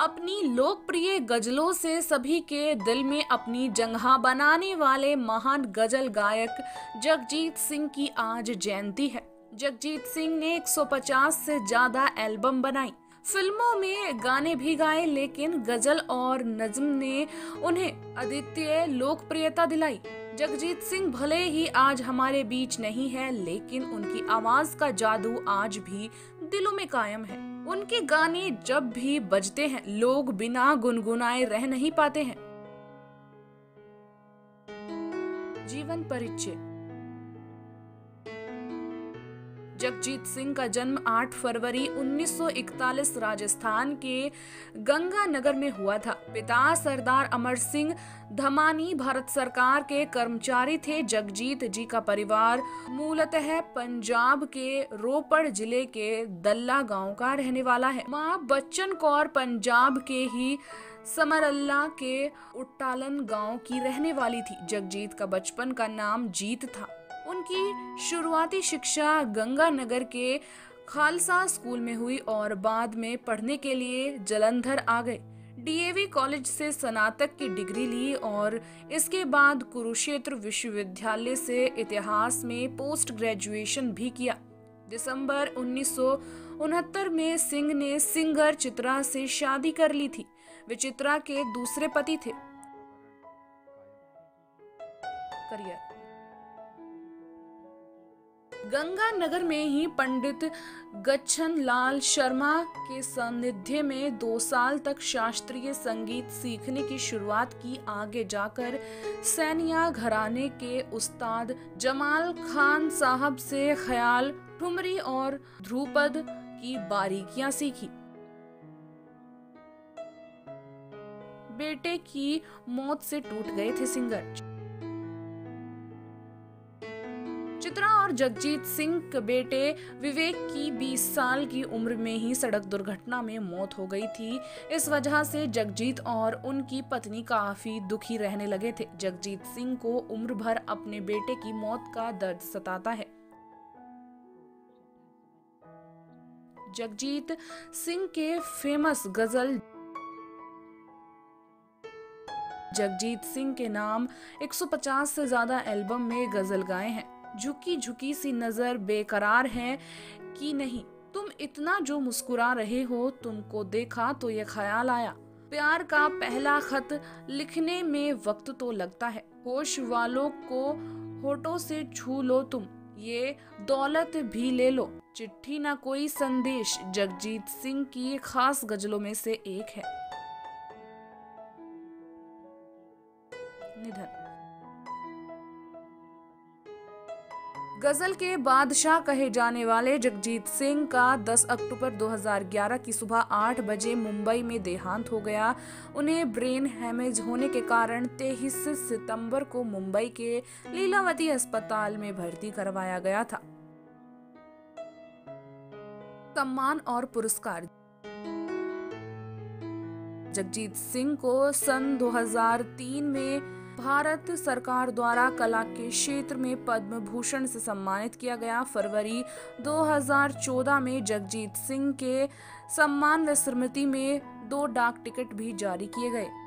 अपनी लोकप्रिय गजलों से सभी के दिल में अपनी जगह बनाने वाले महान गजल गायक जगजीत सिंह की आज जयंती है। जगजीत सिंह ने 150 से ज्यादा एल्बम बनाई, फिल्मों में गाने भी गाए, लेकिन गजल और नज्म ने उन्हें अद्वितीय लोकप्रियता दिलाई। जगजीत सिंह भले ही आज हमारे बीच नहीं है, लेकिन उनकी आवाज का जादू आज भी दिलों में कायम है। उनके गाने जब भी बजते हैं, लोग बिना गुनगुनाए रह नहीं पाते हैं। जीवन परिचय। जगजीत सिंह का जन्म 8 फरवरी 1941 राजस्थान के गंगानगर में हुआ था। पिता सरदार अमर सिंह धमानी भारत सरकार के कर्मचारी थे। जगजीत जी का परिवार मूलतः पंजाब के रोपड़ जिले के दल्ला गांव का रहने वाला है। मां बच्चन कौर पंजाब के ही समरल्ला के उट्टालन गांव की रहने वाली थी। जगजीत का बचपन का नाम जीत था। उनकी शुरुआती शिक्षा गंगानगर के खालसा स्कूल में हुई और बाद में पढ़ने के लिए जालंधर आ गए। डीएवी कॉलेज से स्नातक की डिग्री ली और इसके बाद कुरुक्षेत्र विश्वविद्यालय से इतिहास में पोस्ट ग्रेजुएशन भी किया। दिसंबर 1969 में सिंह ने सिंगर चित्रा से शादी कर ली थी। वे चित्रा के दूसरे पति थे। करियर। गंगानगर में ही पंडित गच्छन लाल शर्मा के सानिध्य में 2 साल तक शास्त्रीय संगीत सीखने की शुरुआत की। आगे जाकर सैनिया घराने के उस्ताद जमाल खान साहब से ख्याल, ठुमरी और ध्रुपद की बारीकियां सीखी। बेटे की मौत से टूट गए थे सिंगर। चित्रा और जगजीत सिंह के बेटे विवेक की 20 साल की उम्र में ही सड़क दुर्घटना में मौत हो गई थी। इस वजह से जगजीत और उनकी पत्नी काफी दुखी रहने लगे थे। जगजीत सिंह को उम्र भर अपने बेटे की मौत का दर्द सताता है। जगजीत सिंह के फेमस गजल। जगजीत सिंह के नाम 150 से ज्यादा एल्बम में गजल गाए हैं। झुकी झुकी सी नजर बेकरार है कि नहीं, तुम इतना जो मुस्कुरा रहे हो, तुमको देखा तो ये ख्याल आया, प्यार का पहला खत लिखने में वक्त तो लगता है, होश वालों को होठों से छू लो तुम, ये दौलत भी ले लो, चिट्ठी ना कोई संदेश जगजीत सिंह की खास गजलों में से एक है। निधन। गजल के बादशाह कहे जाने वाले जगजीत सिंह का 10 अक्टूबर 2011 की सुबह 8 बजे मुंबई में देहांत हो गया। उन्हें ब्रेन हैमेज होने के कारण 23 सितंबर को मुंबई के लीलावती अस्पताल में भर्ती करवाया गया था। सम्मान और पुरस्कार। जगजीत सिंह को सन 2003 में भारत सरकार द्वारा कला के क्षेत्र में पद्म भूषण से सम्मानित किया गया। फरवरी 2014 में जगजीत सिंह के सम्मान व स्मृति में 2 डाक टिकट भी जारी किए गए।